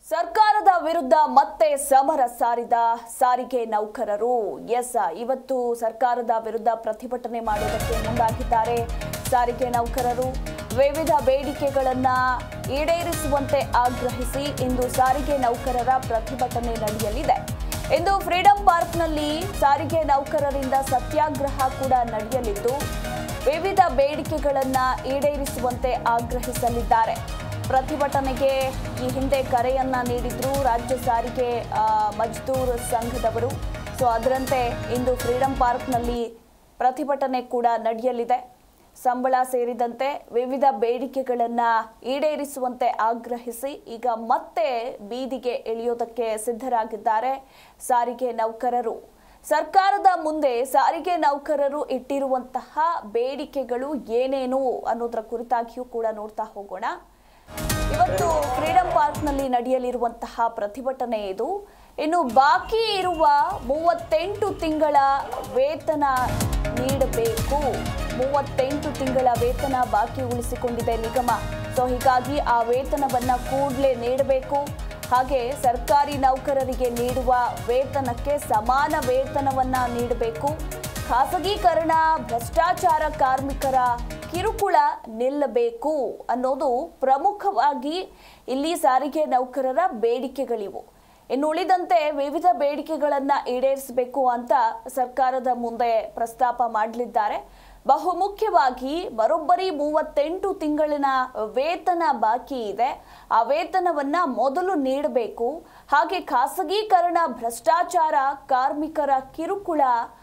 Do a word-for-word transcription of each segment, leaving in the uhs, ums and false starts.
ಸರ್ಕಾರದ ವಿರುದ್ಧ ಮತ್ತೆ ಸಮರ ಸಾರಿದ ಸಾರಿಗೆ ನೌಕರರು. ಎಸ್, ಇವತ್ತು ಸರ್ಕಾರದ ವಿರುದ್ಧ ಪ್ರತಿಭಟನೆ ಮಾಡುವುದಕ್ಕೆ ಮುಂದಾಗಿದ್ದಾರೆ ಸಾರಿಗೆ ನೌಕರರು. ವಿವಿಧ ಬೇಡಿಕೆಗಳನ್ನು ಈಡೇರಿಸುವಂತೆ ಆಗ್ರಹಿಸಿ ಇಂದು ಸಾರಿಗೆ ನೌಕರರ ಪ್ರತಿಭಟನೆ ನಡೆಯಲಿದೆ. ಇಂದು ಫ್ರೀಡಂ ಪಾರ್ಕ್ನಲ್ಲಿ ಸಾರಿಗೆ ನೌಕರರಿಂದ ಸತ್ಯಾಗ್ರಹ ಕೂಡ ನಡೆಯಲಿದ್ದು ವಿವಿಧ ಬೇಡಿಕೆಗಳನ್ನು ಈಡೇರಿಸುವಂತೆ ಆಗ್ರಹಿಸಲಿದ್ದಾರೆ. ಪ್ರತಿಭಟನೆಗೆ ಈ ಹಿಂದೆ ಕರೆಯನ್ನ ನೀಡಿದ್ರು ರಾಜ್ಯ ಸಾರಿಗೆ ಮಜ್ದೂರ್ ಸಂಘದವರು. ಸೊ ಅದರಂತೆ ಇಂದು ಫ್ರೀಡಂ ಪಾರ್ಕ್ನಲ್ಲಿ ಪ್ರತಿಭಟನೆ ಕೂಡ ನಡೆಯಲಿದೆ. ಸಂಬಳ ಸೇರಿದಂತೆ ವಿವಿಧ ಬೇಡಿಕೆಗಳನ್ನು ಈಡೇರಿಸುವಂತೆ ಆಗ್ರಹಿಸಿ ಈಗ ಮತ್ತೆ ಬೀದಿಗೆ ಇಳಿಯೋದಕ್ಕೆ ಸಿದ್ಧರಾಗಿದ್ದಾರೆ ಸಾರಿಗೆ ನೌಕರರು. ಸರ್ಕಾರದ ಮುಂದೆ ಸಾರಿಗೆ ನೌಕರರು ಇಟ್ಟಿರುವಂತಹ ಬೇಡಿಕೆಗಳು ಏನೇನು ಅನ್ನೋದರ ಕುರಿತಾಗಿಯೂ ಕೂಡ ನೋಡ್ತಾ ಹೋಗೋಣ. ಇವತ್ತು ಫ್ರೀಡಂ ಪಾರ್ಕ್ನಲ್ಲಿ ನಡೆಯಲಿರುವಂತಹ ಪ್ರತಿಭಟನೆ ಇದು. ಇನ್ನು ಬಾಕಿ ಇರುವ ಮೂವತ್ತೆಂಟು ತಿಂಗಳ ವೇತನ ನೀಡಬೇಕು. ಮೂವತ್ತೆಂಟು ತಿಂಗಳ ವೇತನ ಬಾಕಿ ಉಳಿಸಿಕೊಂಡಿದೆ ನಿಗಮ. ಸೊ ಹೀಗಾಗಿ ಆ ವೇತನವನ್ನ ಕೂಡಲೇ ನೀಡಬೇಕು. ಹಾಗೆ ಸರ್ಕಾರಿ ನೌಕರರಿಗೆ ನೀಡುವ ವೇತನಕ್ಕೆ ಸಮಾನ ವೇತನವನ್ನ ನೀಡಬೇಕು. ಖಾಸಗೀಕರಣ, ಭ್ರಷ್ಟಾಚಾರ, ಕಾರ್ಮಿಕರ ಕಿರುಕುಳ ನಿಲ್ಲಬೇಕು ಅನ್ನೋದು ಪ್ರಮುಖವಾಗಿ ಇಲ್ಲಿ ಸಾರಿಗೆ ನೌಕರರ ಬೇಡಿಕೆಗಳಿವು. ಇನ್ನು ಉಳಿದಂತೆ ವಿವಿಧ ಬೇಡಿಕೆಗಳನ್ನ ಈಡೇರಿಸಬೇಕು ಅಂತ ಸರ್ಕಾರದ ಮುಂದೆ ಪ್ರಸ್ತಾಪ ಮಾಡಲಿದ್ದಾರೆ. ಬಹುಮುಖ್ಯವಾಗಿ ಬರೋಬ್ಬರಿ ಮೂವತ್ತೆಂಟು ತಿಂಗಳಿನ ವೇತನ ಬಾಕಿ ಇದೆ. ಆ ವೇತನವನ್ನ ಮೊದಲು ನೀಡಬೇಕು. ಹಾಗೆ ಖಾಸಗೀಕರಣ, ಭ್ರಷ್ಟಾಚಾರ, ಕಾರ್ಮಿಕರ ಕಿರುಕುಳ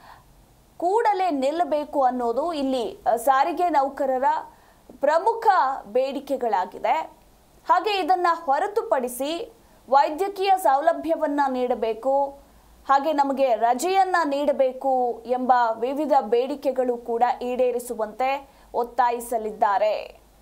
ಕೂಡಲೇ ನಿಲ್ಲಬೇಕು ಅನ್ನೋದು ಇಲ್ಲಿ ಸಾರಿಗೆ ನೌಕರರ ಪ್ರಮುಖ ಬೇಡಿಕೆಗಳಾಗಿದೆ. ಹಾಗೆ ಇದನ್ನ ಹೊರತುಪಡಿಸಿ ವೈದ್ಯಕೀಯ ಸೌಲಭ್ಯವನ್ನ ನೀಡಬೇಕು, ಹಾಗೆ ನಮಗೆ ರಜೆಯನ್ನ ನೀಡಬೇಕು ಎಂಬ ವಿವಿಧ ಬೇಡಿಕೆಗಳು ಕೂಡ ಈಡೇರಿಸುವಂತೆ ಒತ್ತಾಯಿಸಲಿದ್ದಾರೆ.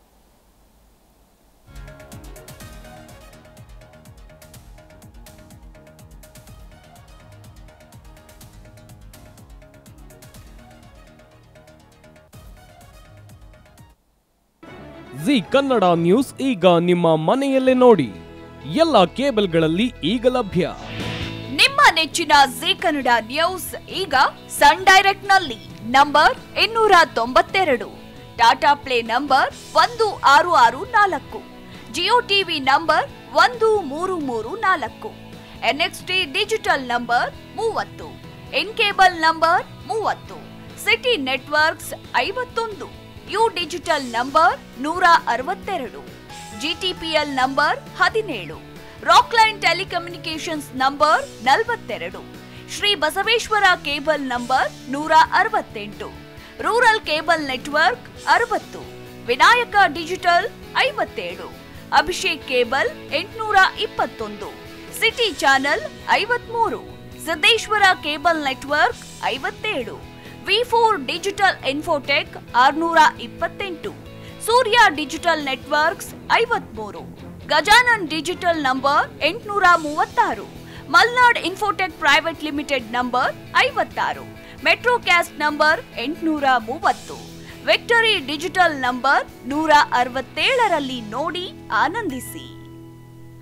ಜಿ ಕನ್ನಡ ನ್ಯೂಸ್ ಈಗ ನಿಮ್ಮ ಮನೆಯಲ್ಲೇ ನೋಡಿ. ಎಲ್ಲ ಕೇಬಲ್ಗಳಲ್ಲಿ ಈಗ ಲಭ್ಯ. ನಿಮ್ಮ ನೆಚ್ಚಿನ ಜಿ ಕನ್ನಡ ನ್ಯೂಸ್ ಈಗ ಸನ್ ಡೈರೆಕ್ಟ್ ನಲ್ಲಿ ನಂಬರ್ ಇನ್ನೂರ ತೊಂಬತ್ತೆರಡು, ಟಾಟಾ ಪ್ಲೇ ನಂಬರ್ ಒಂದು ಆರು ಆರು ನಾಲ್ಕು, ಜಿಯೋ ಟಿವಿ ನಂಬರ್ ಒಂದು ಮೂರು ಮೂರು ನಾಲ್ಕು, ಎನ್ಎಕ್ಸ್ಟಿ ಡಿಜಿಟಲ್ ನಂಬರ್ ಮೂವತ್ತು, ಇನ್ ಕೇಬಲ್ ನಂಬರ್ ಮೂವತ್ತು, ಸಿಟಿ ನೆಟ್ವರ್ಕ್ಸ್ ಐವತ್ತೊಂದು, ಯು ಡಿಜಿಟಲ್ ನಂಬರ್ ನೂರ ಅರವತ್ತೆರಡು, ಜಿಟಿಪಿಎಲ್ ನಂಬರ್ ಹದಿನೇಳು, ರಾಕ್ಲೈನ್ ಟೆಲಿಕಮ್ಯುನಿಕೇಶನ್ಸ್ ನಂಬರ್ ನಲವತ್ತೆರಡು, ಶ್ರೀ ಬಸವೇಶ್ವರ ಕೇಬಲ್ ನಂಬರ್ ನೂರ ಅರವತ್ತೆಂಟು, ರೂರಲ್ ಕೇಬಲ್ ನೆಟ್ವರ್ಕ್ ಅರವತ್ತು, ವಿನಾಯಕ ಡಿಜಿಟಲ್ ಐವತ್ತೇಳು, ಅಭಿಷೇಕ್ ಕೇಬಲ್ ಎಂಟುನೂರ ಇಪ್ಪತ್ತೊಂದು, ಸಿಟಿ ಚಾನೆಲ್ ಐವತ್ಮೂರು, ಸಿದ್ದೇಶ್ವರ ಕೇಬಲ್ ನೆಟ್ವರ್ಕ್ ಐವತ್ತೇಳು, ವಿ ಫೋರ್ ಡಿಜಿಟಲ್ ಇನ್ಫೋಟೆಕ್ ಆರುನೂರ ಇಪ್ಪತ್ತೆಂಟು, ಸೂರ್ಯ ಡಿಜಿಟಲ್ ನೆಟ್ವರ್ಕ್ಸ್ ಐವತ್ಮೂರು, ಗಜಾನನ್ ಡಿಜಿಟಲ್ ನಂಬರ್ ಎಂಟುನೂರ ಮೂವತ್ತಾರು, Malnad infotech private limited number ಐವತ್ತಾರು, ಮೆಟ್ರೋ ಕ್ಯಾಸ್ಟ್ ನಂಬರ್ ಎಂಟುನೂರ ಮೂವತ್ತು, ವಿಕ್ಟರಿ ಡಿಜಿಟಲ್ ನಂಬರ್ ನೂರ ಅರವತ್ತೇಳರಲ್ಲಿ ನೋಡಿ ಆನಂದಿಸಿ.